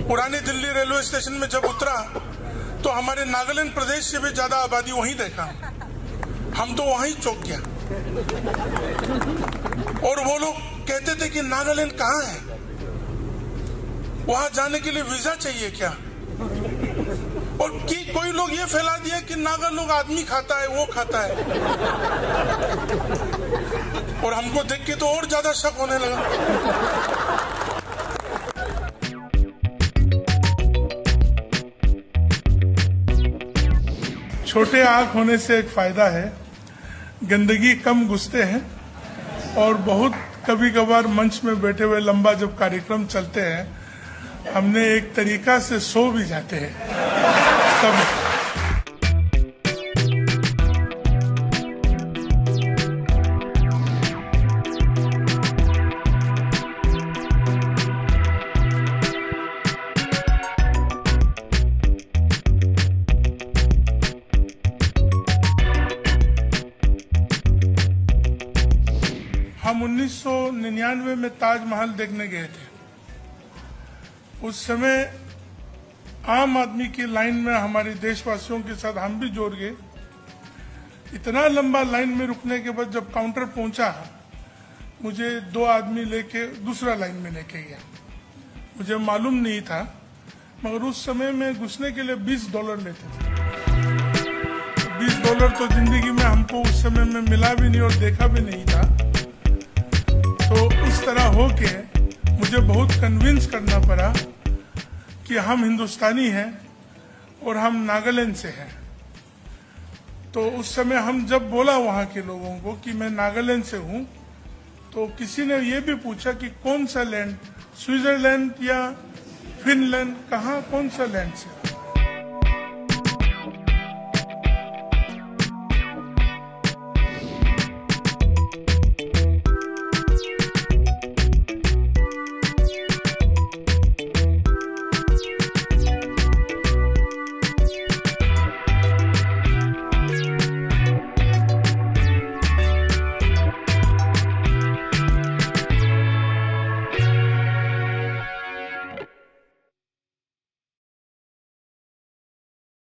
पुरानी Delhi railway station में जब उतरा तो हमारे नागालैंड प्रदेश से भी ज्यादा आबादी वहीं देखा। हम तो वहीं चौंक गया। और वो लोग कहते थे कि नागालैंड कहाँ है, वहां जाने के लिए वीजा चाहिए क्या? और कोई लोग ये फैला दिया कि नागा लोग आदमी खाता है, वो खाता है। और हमको देख के तो और ज्यादा शक होने लगा। छोटे आंख होने से एक फायदा है, गंदगी कम घुसते हैं और बहुत कभी कभार मंच में बैठे हुए लंबा जब कार्यक्रम चलते हैं, हमने एक तरीका से सो भी जाते हैं तब। हम 1999 में ताजमहल देखने गए थे। उस समय आम आदमी की लाइन में हमारे देशवासियों के साथ हम भी जोड़ गए। इतना लंबा लाइन में रुकने के बाद जब काउंटर पहुंचा, मुझे 2 आदमी लेके दूसरा लाइन में लेके गया। मुझे मालूम नहीं था, मगर उस समय में घुसने के लिए $20 लेते थे। $20 तो जिंदगी में हमको उस समय में मिला भी नहीं और देखा भी नहीं था। तो उस तरह होके मुझे बहुत कन्विंस करना पड़ा कि हम हिंदुस्तानी हैं और हम नागालैंड से हैं। तो उस समय हम जब बोला वहां के लोगों को कि मैं नागालैंड से हूं, तो किसी ने ये भी पूछा कि कौन सा लैंड, स्विट्जरलैंड या फिनलैंड, कहाँ, कौन सा लैंड से?